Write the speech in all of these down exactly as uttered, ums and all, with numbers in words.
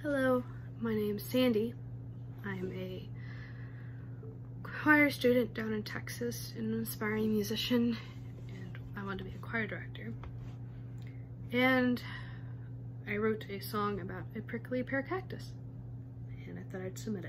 Hello, my name's Sandy. I'm a choir student down in Texas and an aspiring musician, and I want to be a choir director. And I wrote a song about a prickly pear cactus, and I thought I'd submit it.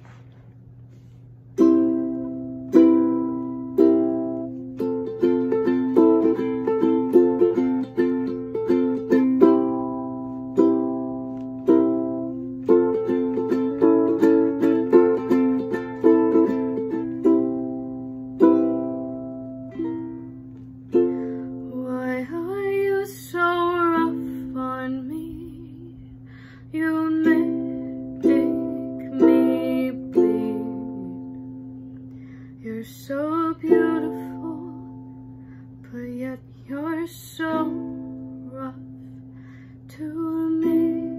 You make me bleed. You're so beautiful, but yet you're so rough to me.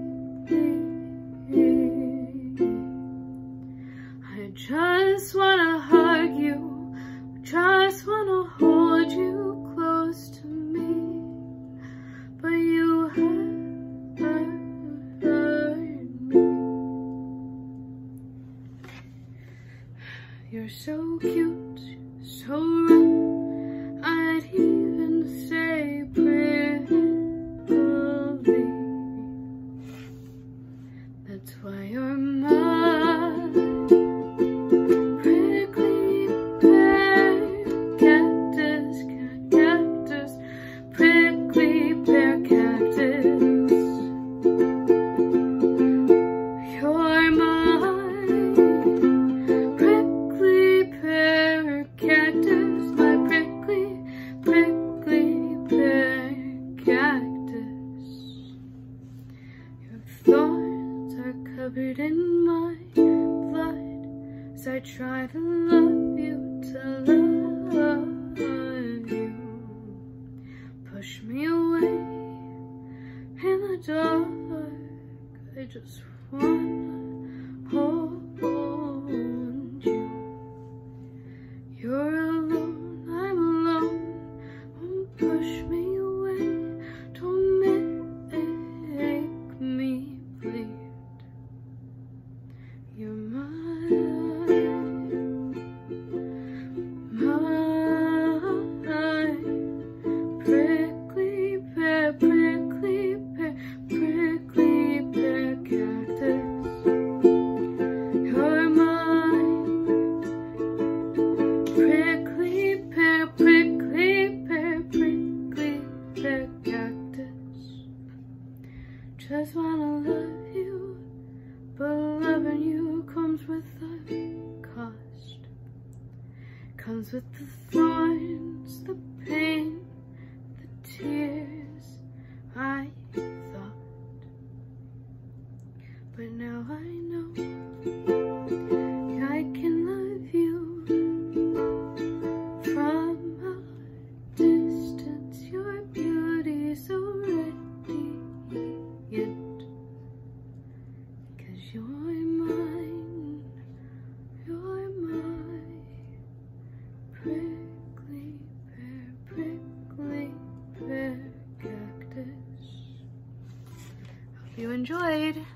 I just wanna hug you, just wanna hold you close to me, but you have You're so cute, so rough, I'd even say prickly. That's why you're mine. Prickly pear cactus, cactus, prickly pear cactus. You're mine. Cactus, my prickly, prickly pear cactus. Your thorns are covered in my blood, as I try to love you, to love you. Push me away in the dark, I just wanna hold you. You're alone, I'm alone, don't push me away, don't make me bleed. You're mine, mine, prickly pear, prickly pear, prickly pear cactus. You're mine. Prickly pear, prickly pear, prickly pear cactus. Just wanna love you, but loving you comes with a cost. Comes with the thorns, the pain, the tears, I thought. But now I know I can love you. From a distance, your beauty's so radiant, 'cause you're mine, you're my prickly pear, prickly pear cactus. Hope you enjoyed.